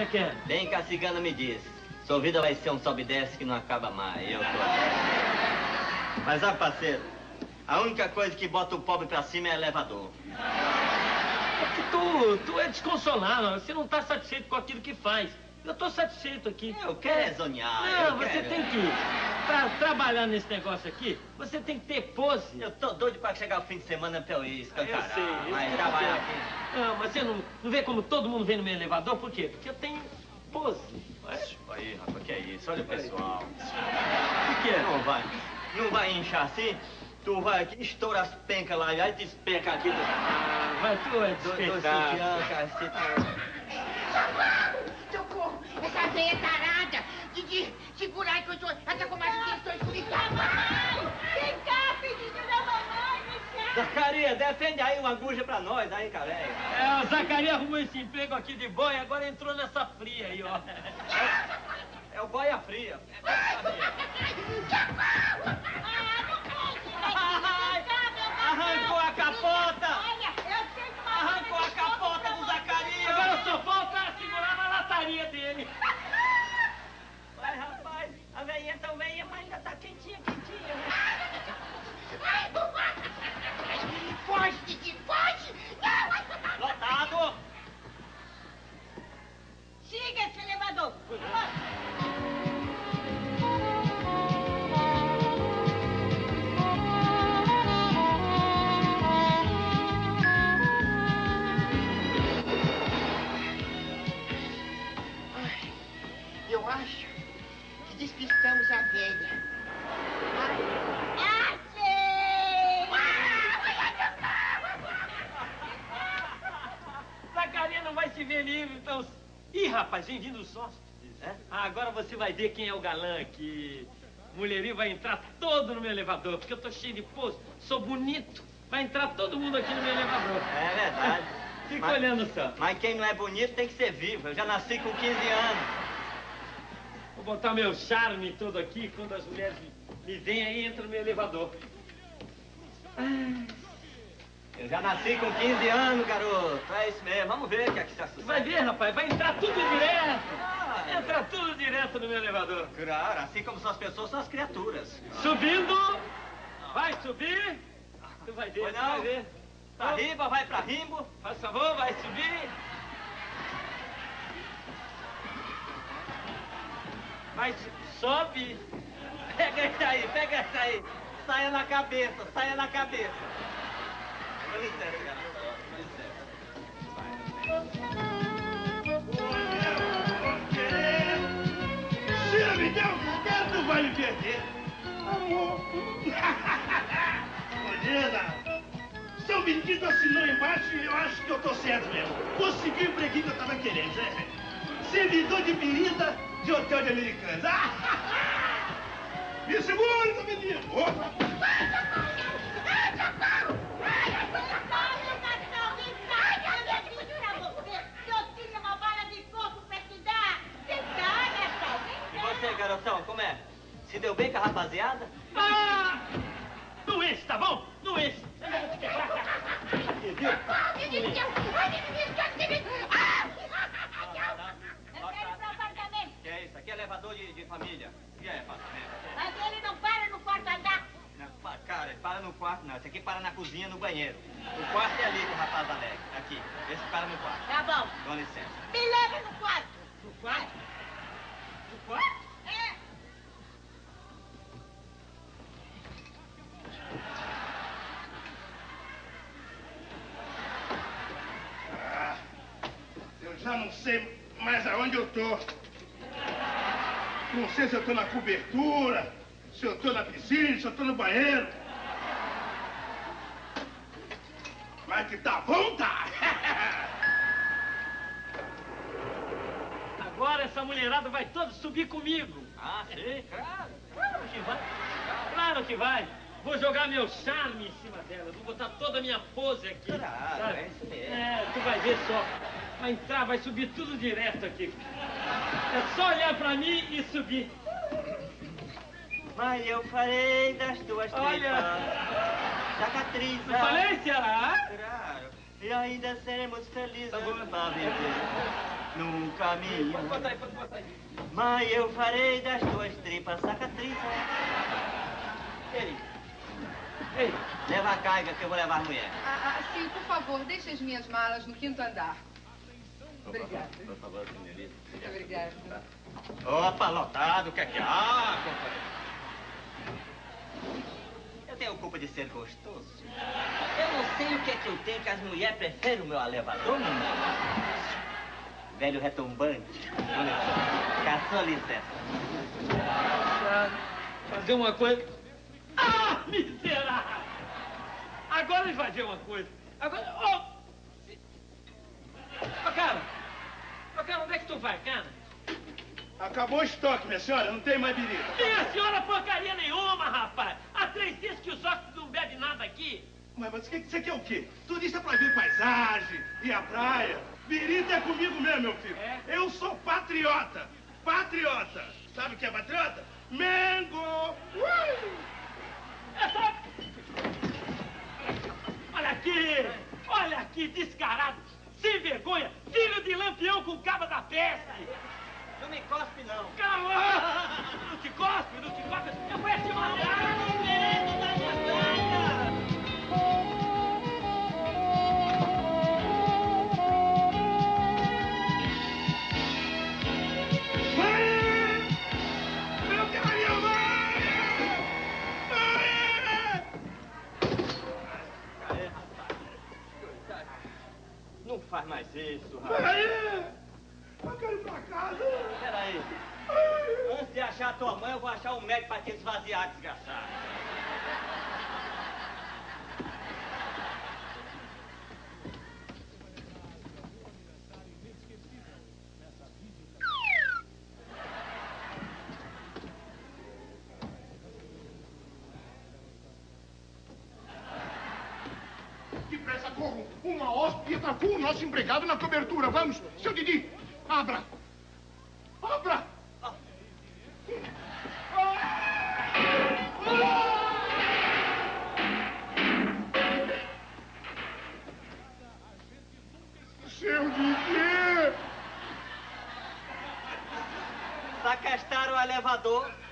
é que é? Bem que a cigana me disse. Sua vida vai ser um sobe e desce que não acaba mais. Eu tô... Mas, sabe, parceiro, a única coisa que bota o pobre pra cima é elevador. É que tu é desconsolado, você não tá satisfeito com aquilo que faz. Eu tô satisfeito aqui. Eu quero zonear. Não, você tem que... Pra trabalhar nesse negócio aqui, você tem que ter pose. Eu tô doido pra chegar o fim de semana pra eu ir escancarar. Eu sei. Mas trabalhar aqui... Não, mas você não vê como todo mundo vem no meu elevador? Por quê? Porque eu tenho pose. Aí, rapaz, que é isso? Olha o pessoal. O que é? Não vai inchar assim? Tu vai aqui, estoura as pencas lá, e aí despenca aqui. Mas tu é despeitado. Socorro! Essa veia tarada! Didi, segura aí que eu tô... Ela com mais intenções comigo. Mamãe! Vem cá, filhinho da mamãe! Vem cá! Zacarias, defende aí uma agulha pra nós, aí, cara. O Zacarias arrumou esse emprego aqui de boia, agora entrou nessa fria aí, ó. É o boia fria. Arrancou a capota! Olha, eu sei que uma... Arrancou a capota do Zacarias! Agora só falta segurar na lataria dele. Vai, rapaz, a velhinha tão velha, mas ainda tá quentinha. Foge, Didi, foge! Não! Lotado! Siga esse elevador! Eu acho que despistamos a velha. Achei! Zacarias não vai se ver livre, então... Ih, rapaz, vem vindo os hóspedes. É? Agora você vai ver quem é o galã aqui. O mulherinho vai entrar todo no meu elevador, porque eu tô cheio de pose, sou bonito. Vai entrar todo mundo aqui no meu elevador. É verdade. Fica olhando só. Mas quem não é bonito tem que ser vivo. Eu já nasci com 15 anos. Vou botar meu charme todo aqui, quando as mulheres me veem aí, entra no meu elevador. Eu já nasci com 15 anos, garoto. É isso mesmo. Vamos ver o que é que está sucedendo. Vai ver, rapaz, vai entrar tudo direto. Entra tudo direto no meu elevador. Claro, assim como são as pessoas, são as criaturas. Subindo. Vai subir. Tu vai ver, Pois tu não. vai ver. Pra riba, vai pra rimbo. Faz favor, vai subir. Vai, sobe. Pega essa aí. Saia na cabeça. Com licença, garoto. Se me der um cara, tu vai me perder. Amor. Olha, São Benedito assinou embaixo e eu acho que eu tô certo mesmo. Consegui o empreguinho que eu tava querendo, né? Servidor de berida de hotel de americanos. Me segura, menino. Garotão, como é? Se deu bem com a rapaziada? Não enche, tá bom? Não enche. Aqui, viu? Eu quero ir pro apartamento. Que é isso? Aqui é elevador de família. O que é apartamento? Mas ele não para no quarto andar. Não, cara, ele para no quarto não. Esse aqui para na cozinha, no banheiro. O quarto é ali com o rapaz alegre. Aqui. Esse para no quarto. Tá bom. Com licença. Me leva no quarto. No quarto? No quarto? É. Eu já não sei mais aonde eu tô. Não sei se eu tô na cobertura, se eu tô na piscina, se eu tô no banheiro. Mas que tá bom, tá? Agora essa mulherada vai toda subir comigo. Ah, sim, claro. Claro que vai. Claro que vai. Vou jogar meu charme em cima delas. Vou botar toda a minha pose aqui. Claro, sabe? é isso mesmo. É, tu vai ver só. Vai entrar, vai subir tudo direto aqui. É só olhar pra mim e subir. Mas eu farei das tuas Olha. tripas. Jacatriz. Não falei, Ceará? Claro. E ainda seremos felizes Tá bom. pra viver. num caminho. Pode botar aí, pode botar aí. Mas eu farei das tuas tripas sacatriz. Ei, ei. Leva a carga que eu vou levar a mulher. Sim, por favor, deixe as minhas malas no 5º andar. Obrigada. Por favor, senhorita. Muito obrigada. Opa, lotado, o que é que há, companheiro? Eu tenho culpa de ser gostoso. Eu não sei o que é que eu tenho que as mulheres preferem o meu elevador, menino. Velho retumbante. Olha só. Caçou licença. Fazer uma coisa. Ah, miserável! Agora ele vai ver uma coisa. Agora. Ô, cara! Ô, cara, onde é que tu vai, cara? Acabou o estoque, minha senhora. Não tem mais birita. Minha senhora, porcaria nenhuma, rapaz! Há 3 dias que os hóspedes não bebem nada aqui. Mas você quer o quê? Turista pra ver paisagem e a praia. Birita é comigo mesmo, meu filho. É? Eu sou patriota. Patriota. Sabe o que é patriota? Mengo! É só... Olha aqui, descarado, sem vergonha, filho de lampião com caba da peste. Não me cospe, não. Calma! Não te cospe, não te cospe. Eu vou te matar! Direito da minha praia! Meu carinho, Não faz mais isso, rapaz. eu quero ir pra casa. Peraí. Antes de achar a tua mãe, eu vou achar um médico pra te esvaziar, desgraçado. Depressa, corram! Uma hóspede atacou o nosso empregado na cobertura. Vamos, seu Didi! Abra! Abra! Seu Didi! Sacastaram o elevador